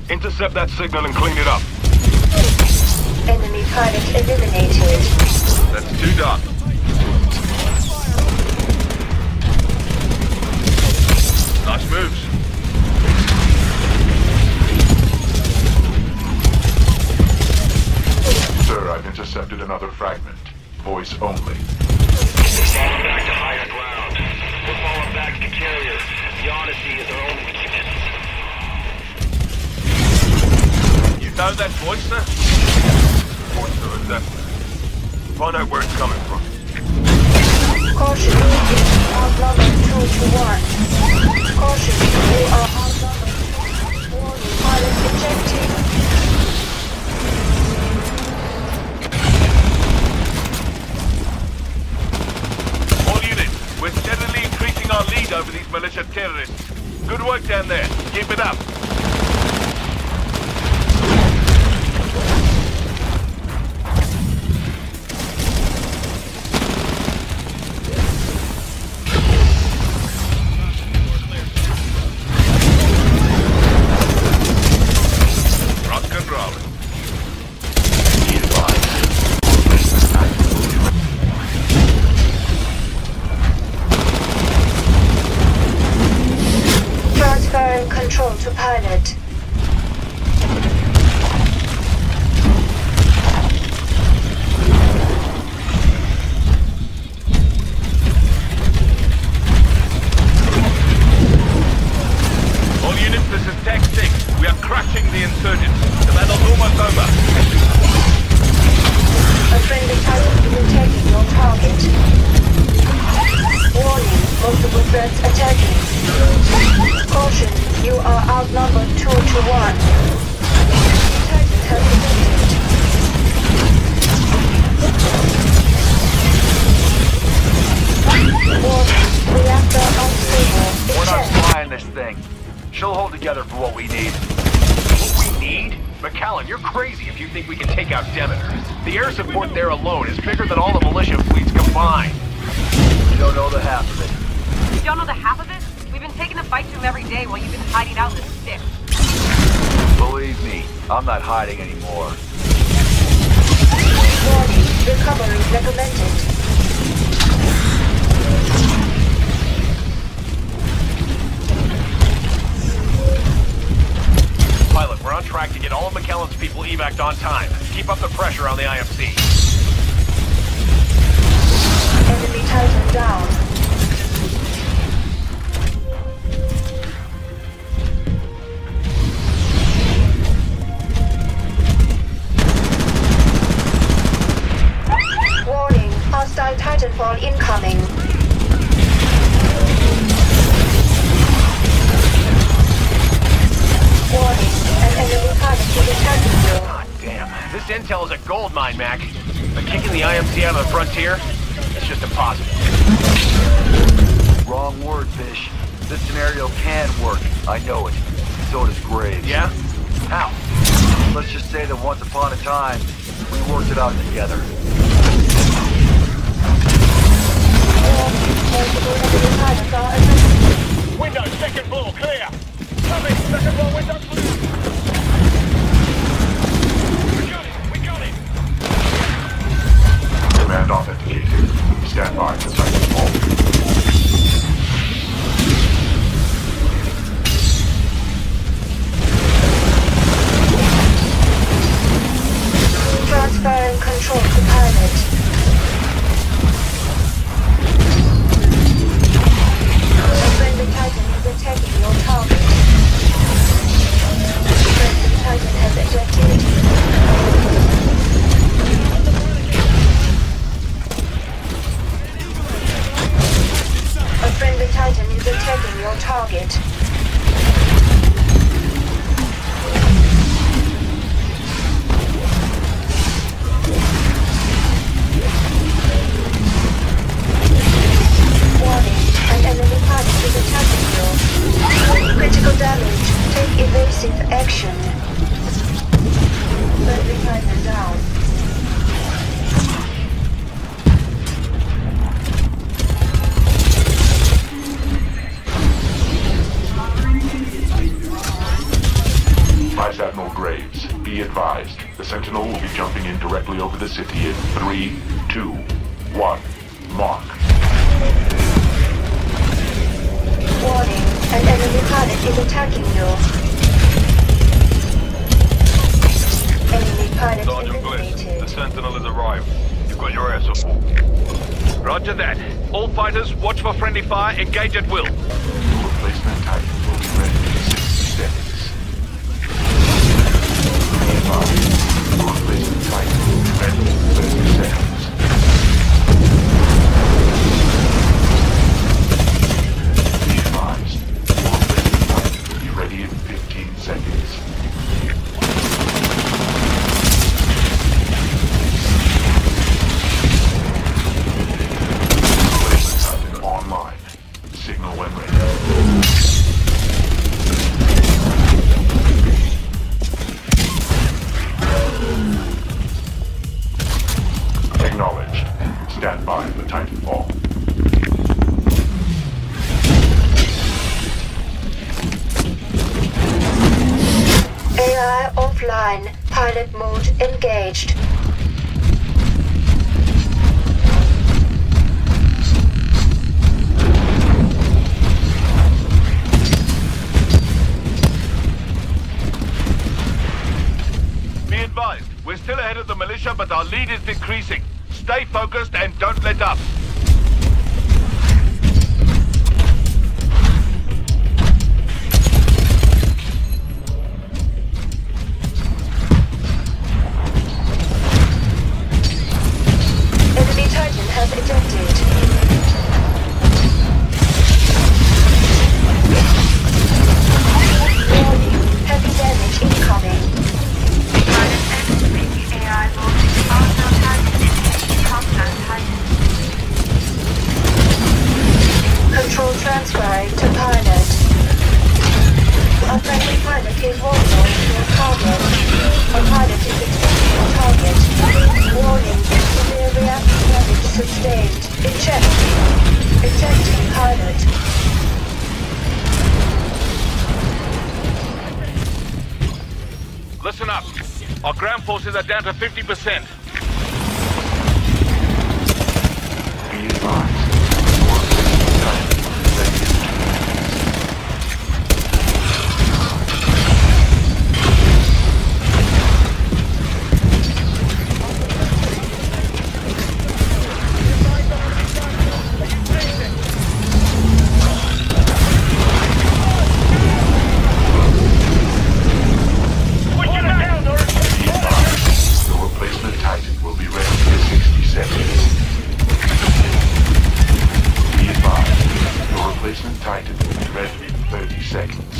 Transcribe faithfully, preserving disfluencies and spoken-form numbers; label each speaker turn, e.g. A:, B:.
A: Intercept that signal and clean it up.
B: Enemy pilot eliminated.
A: That's two done. Nice moves.
C: Sir, I've intercepted another fragment. Voice only.
D: We're falling back to higher ground. We're falling back to carriers. The Odyssey is our only chance.
A: You know that voice, sir? Voice or is that? Find out where it's coming from.
B: Caution, you are outnumbered two to one. Caution, you are outnumbered. Warning, pilot ejected.
A: All units, we're steadily increasing our lead over these militia terrorists. Good work down there. Keep it up.
B: Transferring control to pilot.
A: All units, this is Tech six. We are crushing the insurgents. The battle's almost over.
B: A friendly pilot is attacking your target. Warning, multiple threats attacking. Caution, you are outnumbered two to one. Titan has detected. Warning, reactor unstable.
E: We're not
B: Eject.
E: flying this thing. She'll hold together for what we need. What we need? McAllen, you're crazy if you think we can take out Demeter. The air support there alone is bigger than all the militia fleets combined. You don't know the half of it.
F: You don't know the half of it? We've been taking the fight to him every day while you've been hiding out in the sticks.
E: Believe me, I'm not hiding anymore.
B: Warning, recovery recommended.
A: Pilot, we're on track to get all of McAllen's people evac'd on time. Keep up the pressure on the I F C.
B: Enemy Titan down. Warning, hostile Titanfall incoming. Warning, an enemy pilot is attacking you.
A: God damn. This intel is a gold mine, Mac. But kicking the I M C out of the frontier? It's just impossible.
E: Wrong word, Fish. This scenario can work. I know it. So does Graves.
A: Yeah? How?
E: Let's just say that once upon a time, we worked it out together.
B: Multiple enemy pilots are attacking.
A: Window, second floor, clear! Coming, second floor, window clear! We got it, we got it!
C: Command authenticated. Stand by for Titanfall.
B: Transferring control to pilot. A friendly Titan is attacking your target.
C: The Sentinel will be jumping in directly over the city in three, two, one. Mark.
B: Warning, an enemy pilot is attacking you. Enemy pilot
A: Sergeant Bliss, the
B: eliminated.
A: Sentinel has arrived. You've got your air support. Roger that. All fighters, watch for friendly fire, engage at will.
C: Your replacement Titan will be ready in sixty seconds. Be advised, your replacement Titan will be ready in thirty seconds. Be advised, your replacement Titan will be ready in fifteen seconds. Online. Signal when ready. Acknowledged. Stand by for Titanfall.
B: A I offline. Pilot mode engaged.
A: Be advised, we're still ahead of the militia, but our lead is decreasing. Stay focused and don't let up.
B: Enemy Titan has ejected. Warning, heavy damage incoming. Pilot activating A I mode. Outbound Titan engaged. Compound Titan. Control transferring to pilot. A friendly pilot is vulnerable to your target. A pilot is expecting a target. Warning, severe reactor damage sustained. Eject. Ejecting pilot.
A: Listen up. Our ground forces are down to fifty percent.
C: Be advised, your replacement Titan will be ready in Your replacement Titan will be ready in sixty seconds. Be advised, your replacement Titan will be ready in thirty seconds.